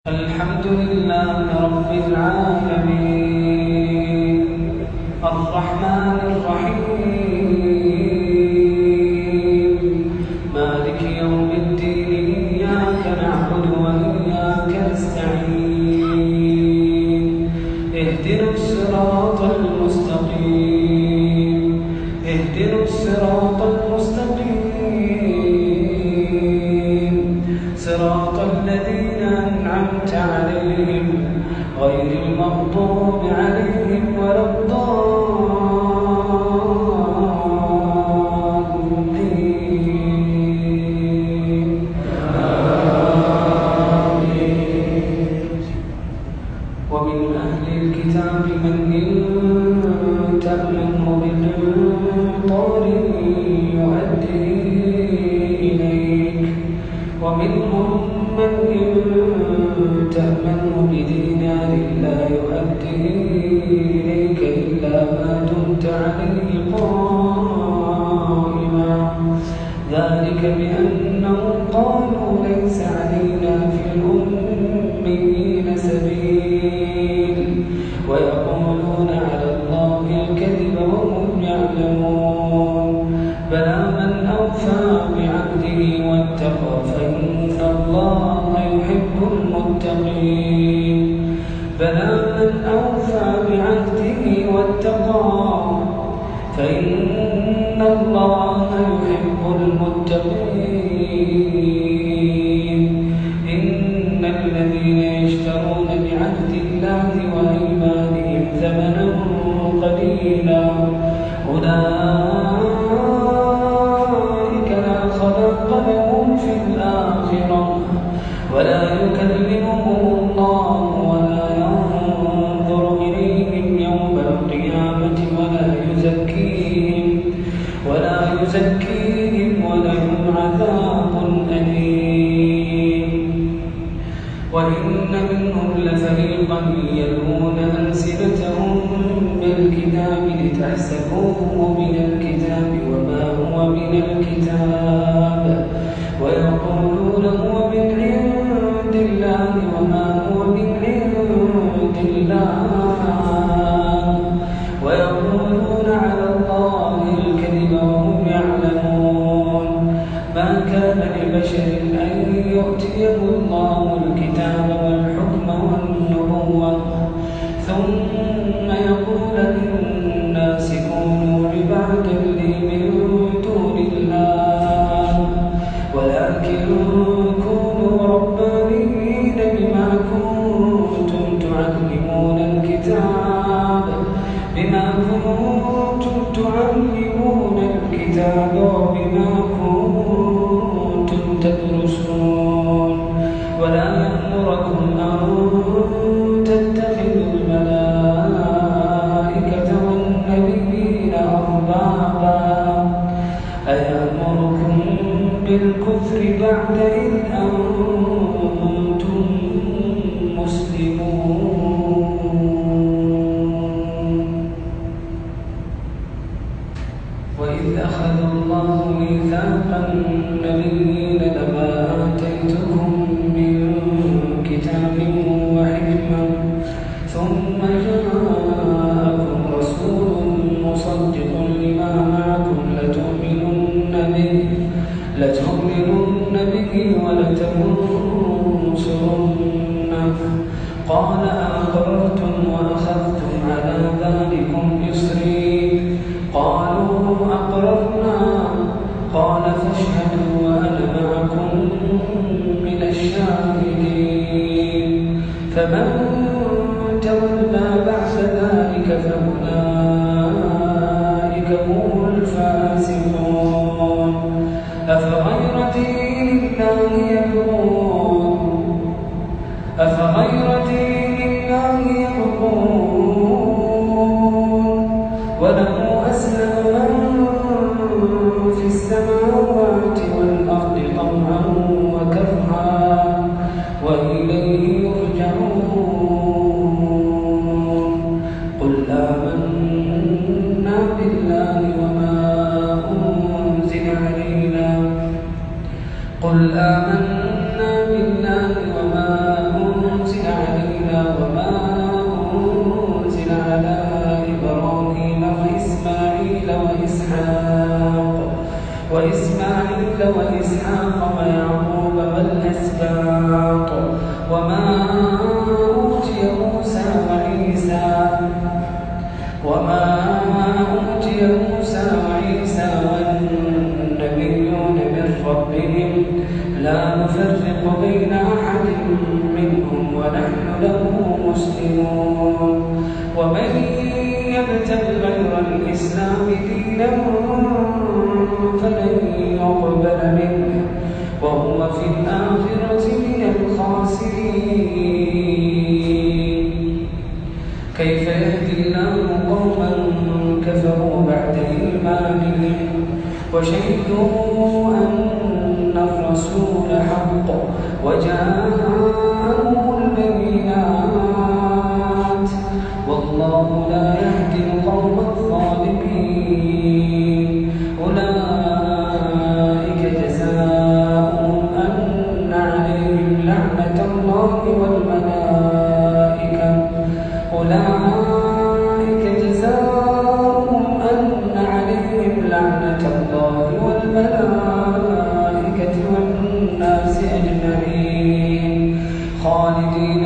الحمد لله رب العالمين الرحمن الرحيم مالك يوم الدين إياك نعبد وإياك نستعين اهدنا الصراط المستقيم صراط الذين أنعمت عليهم غير المغضوب عليهم ولا الضالين آمين. ومن أهل الكتاب من إن تأمنه بقنطار يؤديه إليك ومنهم من إن تأمنه بدينار لا يؤديه إليك إلا ما دمت عليه قائما ذلك بأنهم قالوا ليس علينا في الأميين سبيل ويقولون على الله الكذب وهم يعلمون بلى من أوفى بعهده واتقى فإن الله يحب المتقين بلى من أوفى بعهده واتقى فإن الله يحب المتقين إن الذين يشترون بعهد الله وأيمانهم ثمنا قليلا أولئك لا خلاق لهم في الآخرة ولا يكلمهم الله ولا ينظر إليهم يوم القيامة ولا يزكيهم ولهم عذاب أليم وإن منهم لفريقا يلوون ألسنتهم بالكتاب لتحسبوه من الكتاب وما هو من الكتاب ويقولون هو من عند الله وما هو من عند الله ويقولون على الله الكذب وهم يعلمون ما كان لبشر أن يؤتيه الله الكتاب والحكم والنبوة ثم يقول للناس كونوا عبادا لي من دون الله ولكن كونوا ربانيين بما كنتم تعلمون الكتاب وبما كنتم تدرسون ولا يأمركم أن تتخذوا الملائكة والنبيين أربابا أيأمركم بالكفر بعد إذ أنتم مسلمون وإذ أخذ الله ميثاق النبيين لما آتيتكم من كتاب وحكمة ثم جاءكم رسول مصدق لما معكم لتؤمنن به ولتنصرنه قال أقررتم وأخذتم على ذلكم إصري قالوا أقررنا قال فاشهدوا وأنا معكم من الشاهدين فمن تولى بعد ذلك فأولئك هم الفاسقون أفغير دين الله يبغون وله أسلم من في السماوات والأرض طوعا وكرها وإليه يرجعون قل آمنا بالله وما أنزل علينا قل آمنا بالله وما أنزل وما أوتي موسى وعيسى والنبيون من ربهم لا نفرق بين أحد منهم ونحن له مسلمون ومن يبتغ غير الإسلام دينا فلن يقبل منه وهو في الآخرة من الخاسرين كيف يهدي الله قوما كفروا بعد إيمانهم وشهدوا أن الرسول حق وجاءهم البينات والله لا يهدي القوم الظالمين أولئك جزاؤهم أن عليهم لعنة الله والملائكة والناس أجمعين خالدين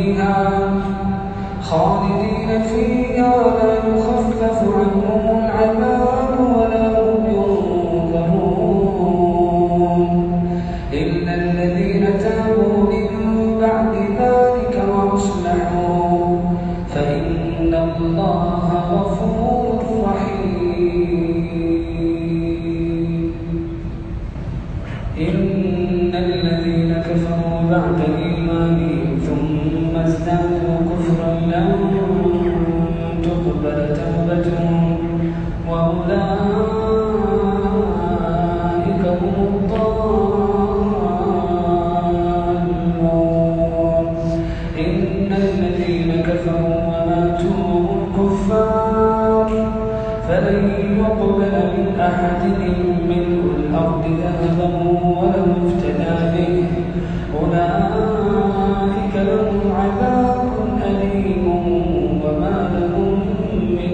فيها لا يخفف عنهم العذاب ولا هم ينظرون إلا الذين تابوا من بعد ذلك وأصلحوا فإن الله غفور رحيم إن الذين كفروا بعد إيمانهم ثم ازدادوا كفرا لن تقبل توبتهم وأولئك هم الضالون إن الذين كفروا وماتوا وهم كفار فلن يقبل من أحدهم ملء الأرض ذهبا ولو افتدى به أولئك لهم عذاب أليم وما لهم من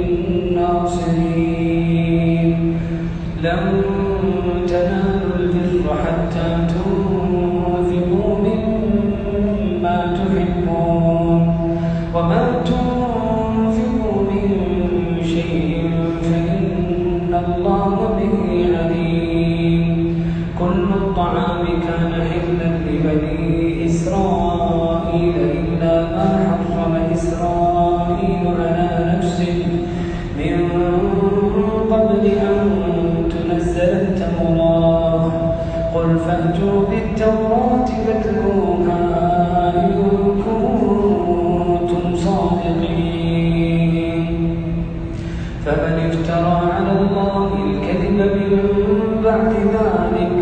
ناصرين لن تنالوا البر حتى تنفقوا مما تحبون وما تنفقوا من شيء فإن الله به عليم كل الطعام كان حلا لبني إسرائيل إلا ما حرم إسرائيل على نفسه من قبل أن تنزل التوراة قل فأتوا بالتوراة فاتلوها إن كنتم صادقين فمن افترى على الله الكذب من بعد ذلك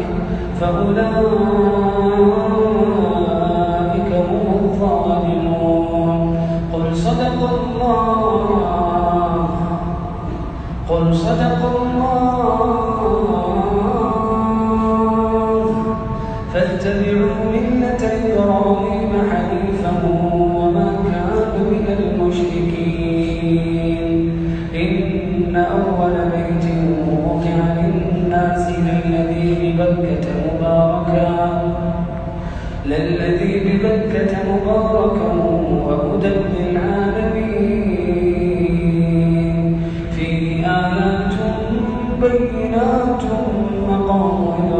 فأولئك هم الظالمون قل صدق الله فاتبعوا ملة إبراهيم حنيفا وما كان من المشركين إن أول بيت وضع للناس للذي ببكة مباركا وهدى للعالمين فيه آيات بينات مقام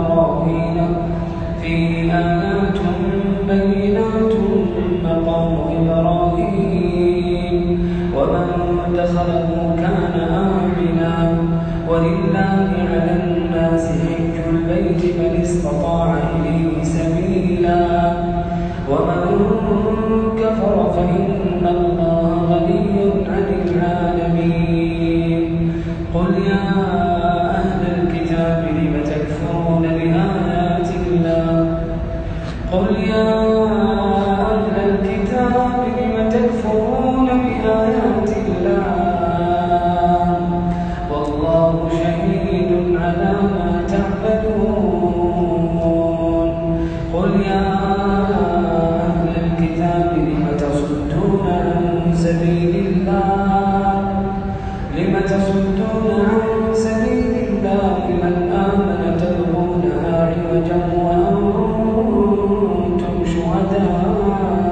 إبراهيم ومن دخله كان آمنا ولله على الناس حج البيت من استطاع إليه سبيلا ومن كفر فإن الله غني عن العالمين قل يا أهل الكتاب لم تكفرون بآيات الله والله شهيد على ما تعملون قل يا أهل الكتاب لم تصدون عن سبيل الله من آمن تبغونها عوجا وأنتم شهداء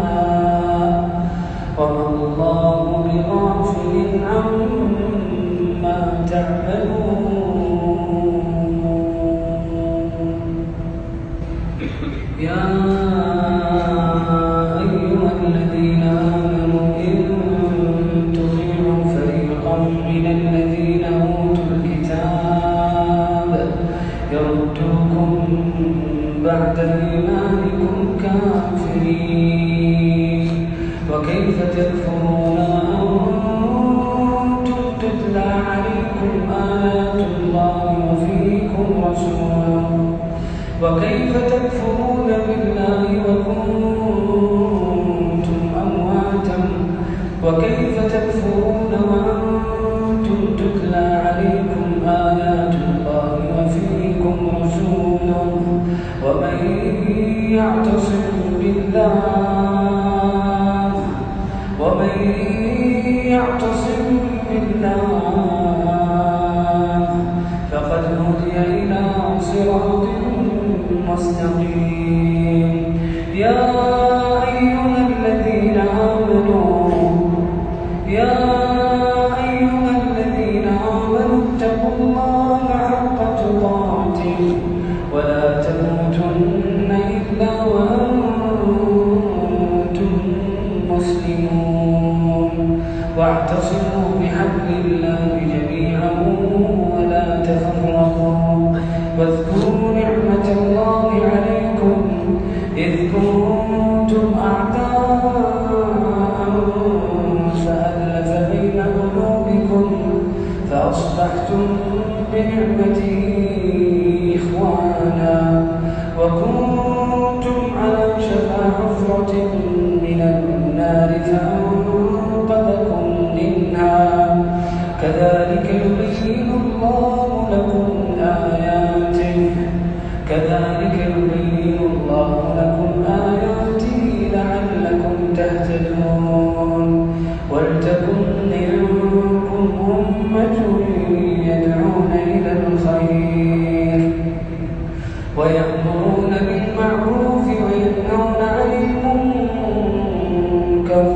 وكيف تكفرون وأنتم تتلى عليكم آيات الله وفيكم رسوله وكيف تكفرون بالله وكنتم أمواتا وكيف تكفرون وأنتم تتلى عليكم آيات الله وفيكم رسوله ومن يعتصم بالله فقد هدي إلى صراط مستقيم يا أيها الذين آمنوا اتقوا الله حق تقاته ولا تموتن إلا وأنتم مسلمون واعتصموا بحبل الله جميعا ولا تفرقوا واذكروا نعمة الله عليكم إذ كنتم أعداء فألف بين قلوبكم فأصبحتم بنعمته إخوانا وكنتم على شفا حفرة من النار فأنقذكم منها كذلك يبين الله لكم آياته لعلكم تهتدون ولتكن منكم أمة يدعون إلى الخير ويأمرون بالمعروف وينهون عن المنكر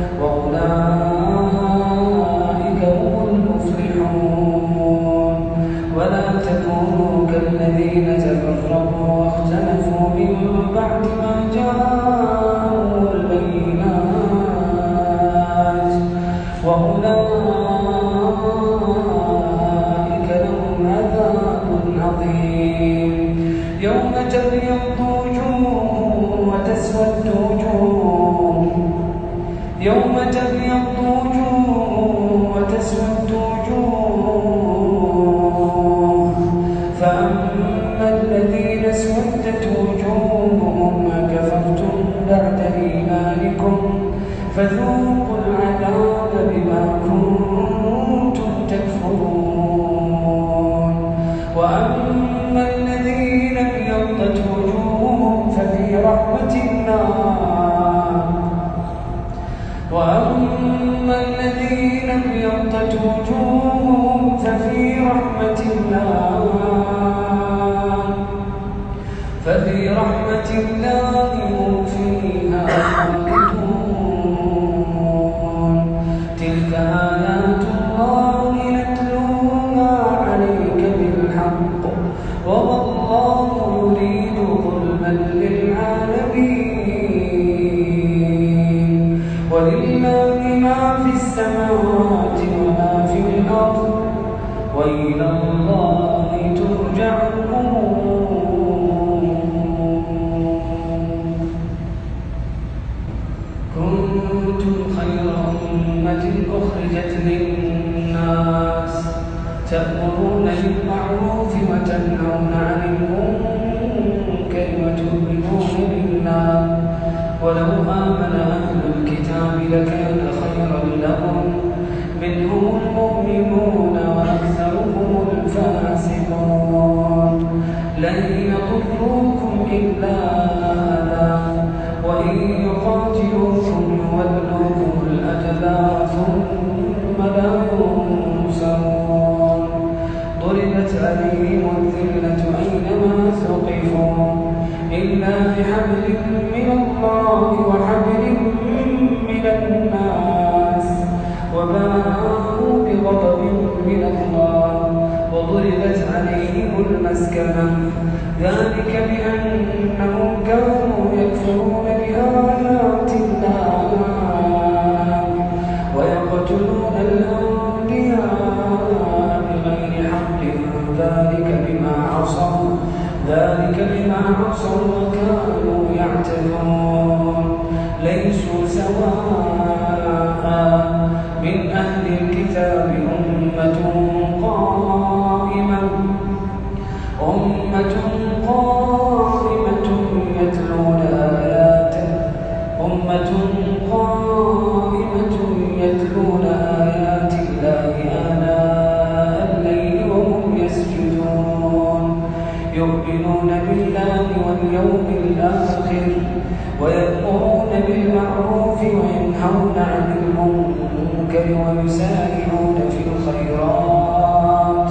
وأولئك هم المفلحون ولا تكونوا كالذين تفرقوا واختلفوا من بعد ما جاءهم البينات وأولئك لهم عذاب عظيم يوم تبيض وجوه وتسود وجوه فأما الذين اسودت وجوههم أكفرتم بعد إيمانكم فذوقوا العذاب بما كنتم تكفرون وأما الذين ابيضت وجوههم ففي رحمة الله هم فيها خالدون تلك آيات الله نتلوها عليك بالحق وما الله يريد ظلما للعالمين ولله ما في السماوات وما في الأرض وإلى الله ترجع الأمور. كنتم خير أمة أخرجت للناس تأمرون بالمعروف وتنهون عن المنكر وتؤمنون بالله ولو آمن أهل الكتاب لكان خيرا لهم منهم المؤمنون وأكثرهم الفاسقون لن يضروكم إلا أذى وإن يقاتلوكم يولوكم الأدبار ثم لا ينصرون ضربت عليهم الذلة أينما ثقفوا إلا بحبل من الله وحبل من الناس وباءوا بغضب من الله وضربت عليهم المسكنة ذلك بأنهم كانوا يكفرون بآيات الله ويقتلون الأنبياء بغير حق ذلك بما عصوا وكانوا يعتدون ليسوا سواء من أهل الكتاب أمة قائمة يتلون آيات الله آناء الليل وهم يسجدون يؤمنون بالله واليوم الآخر ويأمرون بالمعروف وينهون عن المنكر ويسارعون في الخيرات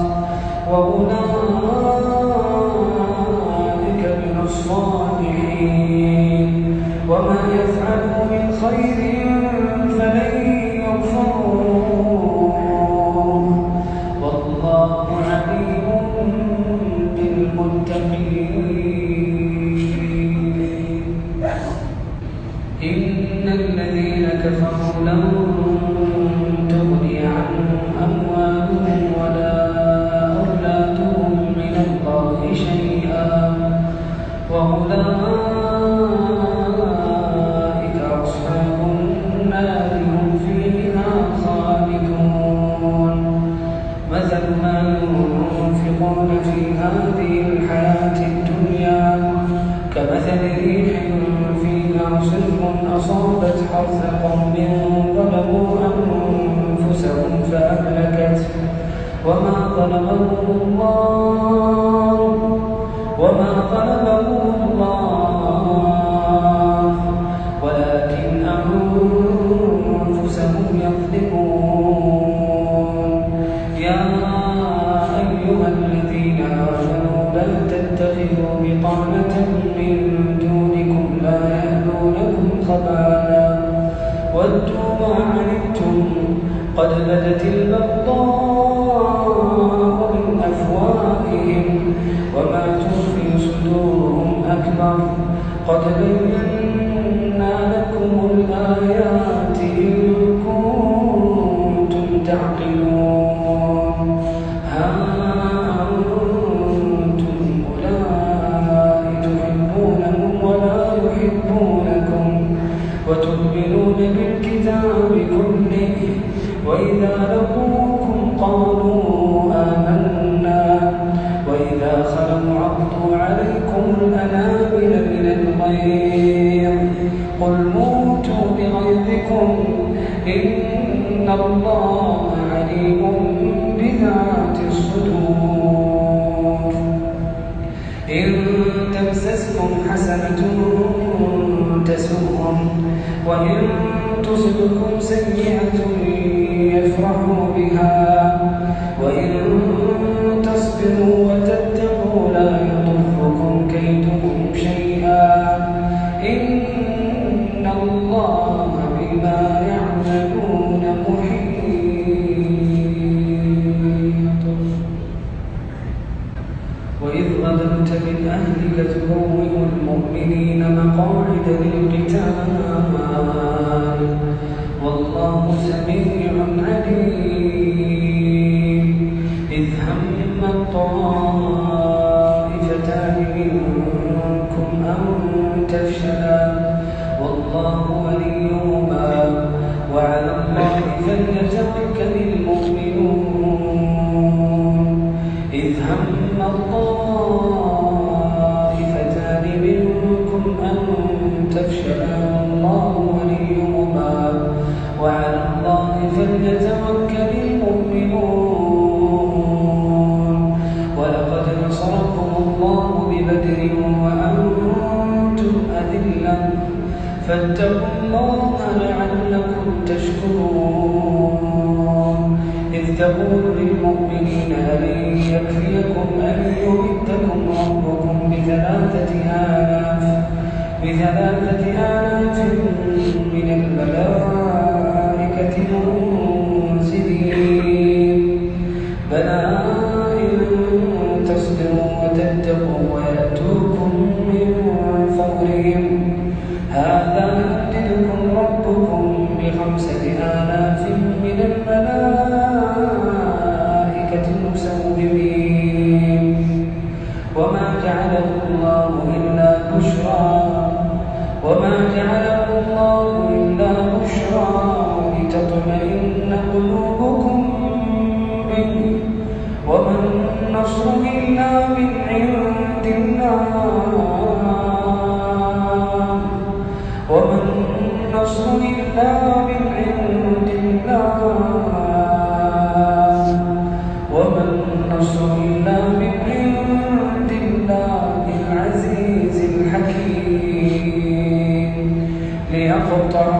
وأولئك من الصالحين وما يفعلوا من خير فلن يكفروه والله عليم بالمتقين. إن الذين كفروا لن تغني عنهم أموالهم ولا أولادهم من الله شيئا وأولئك أصحاب النار هم فيها خالدون. مثل ما ينفقون في هذه الحياة الدنيا كمثل ريح فيها صر أصابت حرث قوم ظلموا أنفسهم فأهلكته وما ظلمهم الله ولكن أنفسهم يظلمون. يا أيها الذين آمنوا لا تتخذوا بطانة من دونكم لا يألونكم خبالا ودوا ما عنتم قد بدت البغضاء من أفواههم وما تخفي صدورهم أكبر قد بينا لكم الآيات إن كنتم تعقلون. ها أنتم أولئك تحبونهم ولا يحبونكم وتؤمنون بالكتاب كله وإذا لقوكم قالوا آمنا وإذا خلوا عضوا عليكم الأنامل من الغيظ قل موتوا بغيظكم إن الله عليم بذات الصدور. إن تمسسكم حسنة تسؤهم وإن تصبكم سيئة يفرحوا بها وإن تصبروا وتتقوا لا يضركم كيدهم شيئا إن الله بما يعملون محيط. وإذ غدوت من أهلك تبوئ المؤمنين مقاعد للقتال والله سميع عليم. إذ هم الطائفتان منكم أن تفشلا والله وليهما وعلى الله فليتوكل المؤمنون. إذ هم الطائفتان منكم أن تفشلا والله وليهما وعلى الله فليتوكل المؤمنون. ولقد نصركم الله ببدر وأنتم أذلة فاتقوا الله لعلكم تشكرون. إذ تقول للمؤمنين ألن يكفيكم أن يمدكم ربكم بثلاثة آلاف من الملائكة منزلين بلى إن تصبروا وتتقوا ويأتوكم من فورهم هذا يمددكم ربكم ب5,000 من الملائكة مسومين وما جعله الله إلا بشرى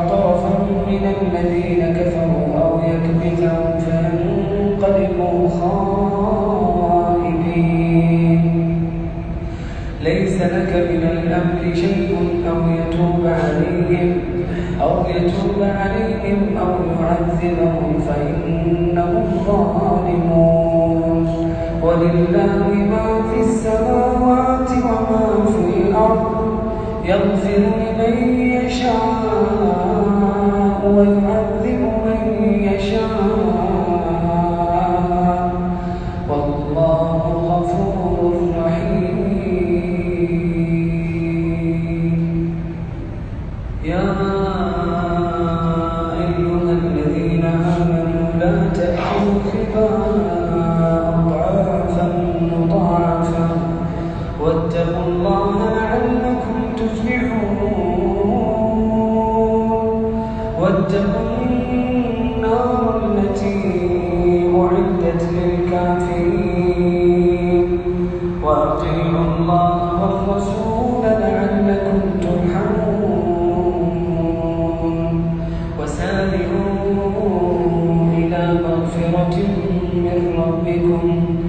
طرفا من الذين كفروا أو يكبتهم فينقلبوا خائبين. ليس لك من الأمر شيء أو يتوب عليهم أو يعذبهم فإنهم ظالمون. ولله ما في السماوات وما في الأرض يغفر لمن يشاء ويعذب من يشاء والله غفور رحيم. يا أيها الذين آمنوا لا تأكلوا الربا أضعافا مضاعفا واتقوا الله لعلكم تفلحون. واتقوا النار التي أعدت للكافرين وأطيعوا الله والرسول لعلكم ترحمون. وسارعوا إلى مغفرة من ربكم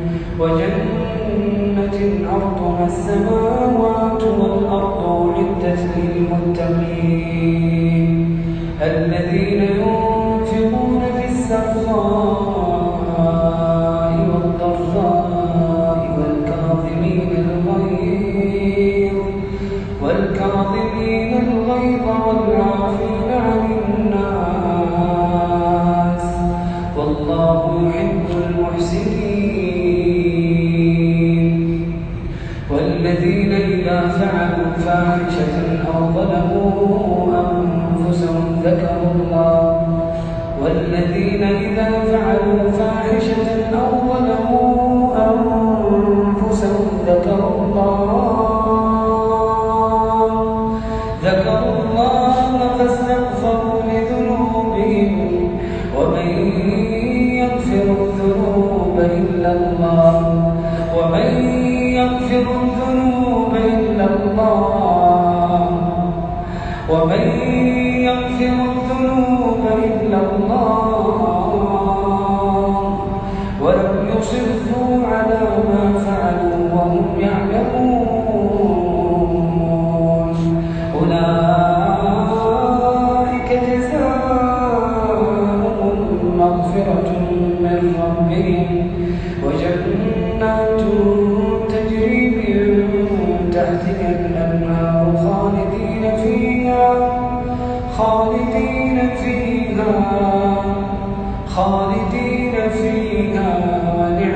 وجنة عرضها السماوات والأرض أعدت للمتقين الذين ينفقون في السراء والضراء والكاظمين الغيظ والعافين عن الناس والله يحب المحسنين. والذين إذا فعلوا فاحشة أو ظلموا أنفسهم ذكروا الله فاستغفروا لذنوبهم ومن يغفر الذنوب إلا الله ولم يصروا على ما فعلوا وهم يعلمون. أولئك جزاؤهم مغفرة من ربهم وجنات تجري من تحتها الأنهار خالدين فيها ونعم